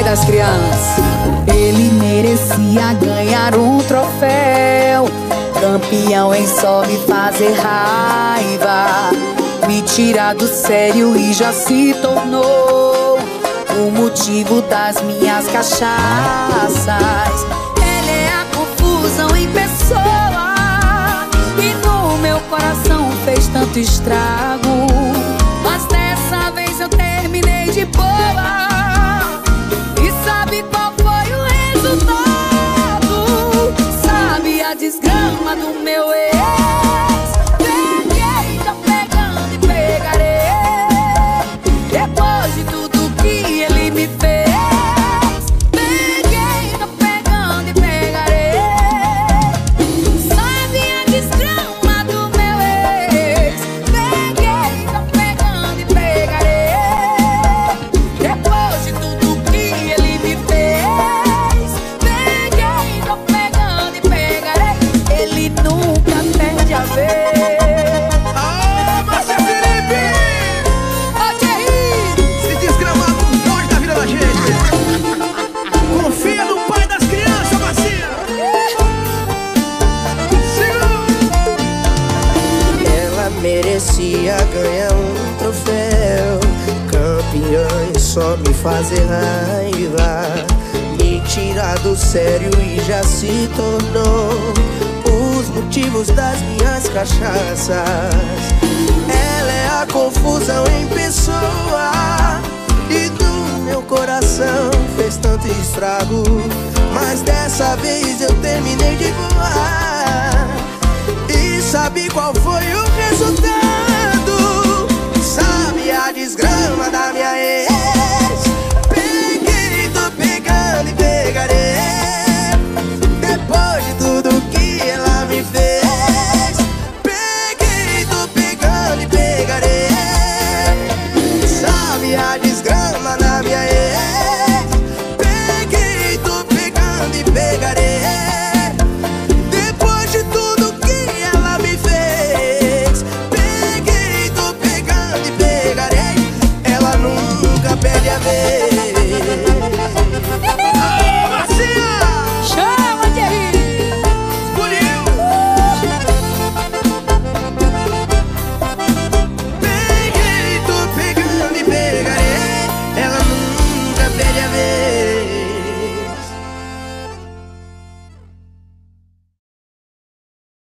das crianças. Ele merecia ganhar um troféu, campeão em só me fazer raiva, me tirar do sério e já se tornou o motivo das minhas cachaças. Ele é a confusão em pessoa e no meu coração fez tanto estrago. Mas dessa vez eu terminei de boa. E sabe qual foi o resultado? Sabe a desgrama do meu ex? Peguei, tô pegando e pegarei. Depois de tudo que ele me fez, peguei, tô pegando e pegarei. Sabe a desgrama do meu ex? Peguei, tô pegando e pegarei. Depois de tudo que ele me fez, peguei, tô pegando e pegarei. Ele nunca perde a vez. Merecia ganhar um troféu, campeão em só me fazer raiva, me tirar do sério e já se tornou os motivos das minhas cachaças. Ela é a confusão em pessoa e do meu coração fez tanto estrago. Mas dessa vez eu terminei de voar. E sabe qual foi o resultado?